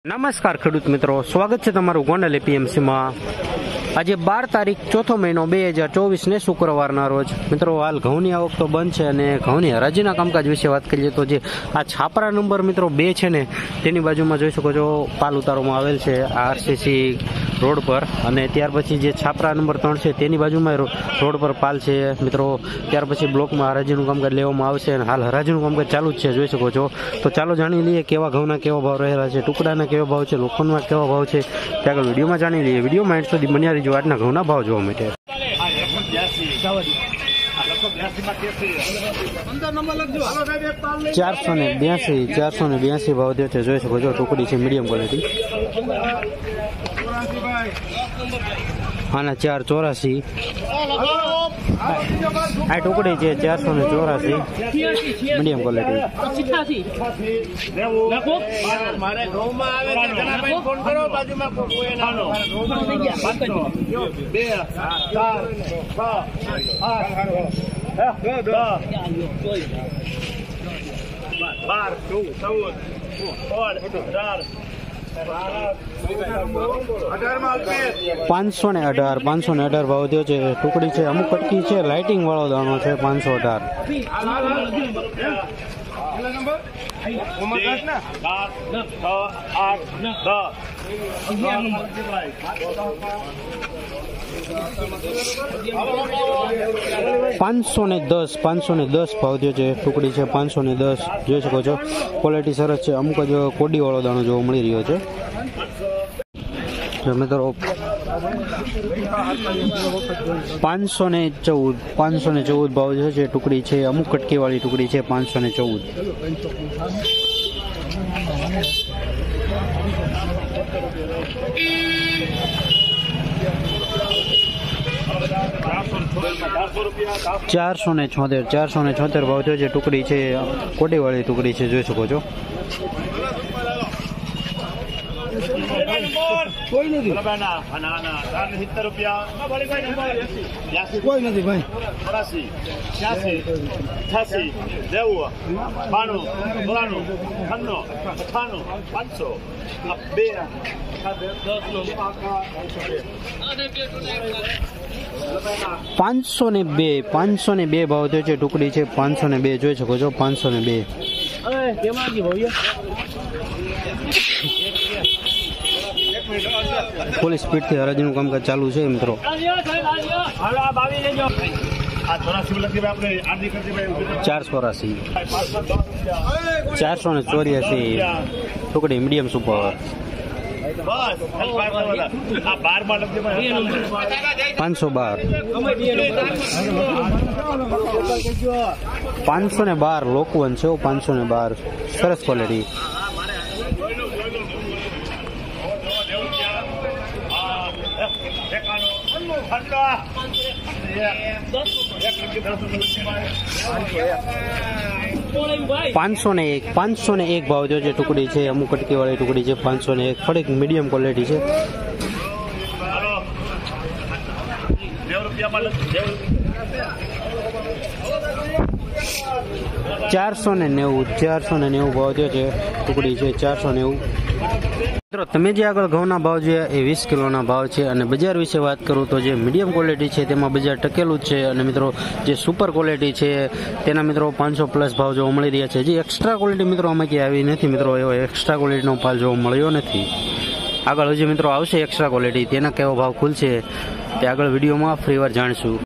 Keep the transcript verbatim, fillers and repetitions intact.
નમસ્કાર ખેડૂત મિત્રો, સ્વાગત છે તમારું ગોંડલ એપીએમસી માં। આજે બાર તારીખ ચોથો મહિનો બે હજાર ચોવીસ ને શુક્રવારના રોજ મિત્રો હાલ ઘઉંની આવક તો બંધ છે અને ઘઉંની હરાજીના કામકાજ વિશે વાત કરીએ તો જે આ છાપરા નંબર મિત્રો બે છે ને તેની બાજુમાં જોઈ શકો છો પાલ ઉતારવામાં આવેલ છે આરસીસી રોડ પર, અને ત્યાર પછી જે છાપરા નંબર ત્રણ છે તેની બાજુમાં રોડ પર પાલ છે મિત્રો। ત્યાર પછી બ્લોકમાં હરાજીનું કામકાજ લેવામાં આવશે અને હાલ હરાજીનું કામકાજ ચાલુ જ છે, જોઈ શકો છો। તો ચાલો જાણી લઈએ કેવા ઘઉંના કેવા ભાવ રહેલા છે, ટુકડાના કેવા ભાવ છે, લોખંડમાં કેવા ભાવ છે, તે આગળ વિડીયોમાં જાણી લઈએ। વિડીયોમાં એન્ડ સુધી બન્યા રહીજો આજના ઘઉંના ભાવ જોવા માટે। ચારસો ને બ્યાસી ચારસો ને બ્યાસી ભાવ દે છે, જોઈ શકો છો। ટુકડી છે મીડિયમ ક્વોલિટી, આના ચાર ચોરાસી આ ટુકડી છે ચારસો ને ચોરાસી મીડિયમ ક્વોલિટી। પાંચસો ને અઢાર પાંચસો ને અઢાર ભાવ થયો છે। ટુકડી છે અમુક કટકી છે, લાઇટિંગ વાળો દાણો છે, પાંચસો અઢાર। પાંચસો ને દસ પાંચસો ને દસ ભાવ થયો છે। ટુકડી છે પાંચસો ને દસ, જોઈ શકો છો। ક્વોલિટી સરસ છે, અમુક જ કોડી વાળો દાણો જોવા મળી રહ્યો છે મિત્રો। પાંચસો ને ચૌદ પાંચસો ને ચૌદ ભાવ છે। ટુકડી છે અમુક કટકી વાળી ટુકડી છે, પાંચસો ને ચૌદ। ચારસો ને છોતેર ચારસો ને છોતેર ભાવ થયો છે। ટુકડી છે કોડી વાળી ટુકડી છે, જોઈ શકો છો। કોઈ નથી કોઈ નથી ભાઈ। પાંચસો ને બે પાંચસો ને બે ભાવ થયો છે। ટુકડી છે પાંચસો ને બે, જોઈ શકો છો। પાંચસો ને બે ફૂલ સ્પીડ થી હરાજીનું કામકાજ ચાલુ છે મિત્રો। ચારસો ચોરાસી ચારસો ને ચોર્યાસી ટુકડી મીડિયમ સુપર। પાંચસો બાર પાંચસો ને બાર લોકવન છે, પાંચસો ને બાર સરસ ક્વોલિટી। પાંચસો ને એક પાંચસો ને એક ભાવ જો છે। ટુકડી છે અમુક કટકી વાળી ટુકડી છે, પાંચસો ને એક થોડીક મીડિયમ ક્વોલિટી છે। ચારસો ને નેવું ચારસો ને નેવું ભાવ જો છે। ટુકડી છે ચારસો નેવું। મિત્રો તમે જે આગળ ઘઉંના ભાવ જોયા એ વીસ કિલોના ભાવ છે, અને બજાર વિશે વાત કરું તો જે મીડિયમ ક્વોલિટી છે તેમાં બજાર ટકેલું જ છે, અને મિત્રો જે સુપર ક્વોલિટી છે તેના મિત્રો પાંચસો પ્લસ ભાવ જોવા મળી રહ્યા છે। જે એક્સ્ટ્રા ક્વોલિટી મિત્રો આમાં ક્યાંય આવી નથી મિત્રો, એવો એક્સ્ટ્રા ક્વોલિટીનો પાલ જોવા મળ્યો નથી। આગળ હજી મિત્રો આવશે એક્સ્ટ્રા ક્વોલિટી, તેના કેવો ભાવ ખુલશે તે આગળ વિડીયોમાં ફરીવાર જાણીશું।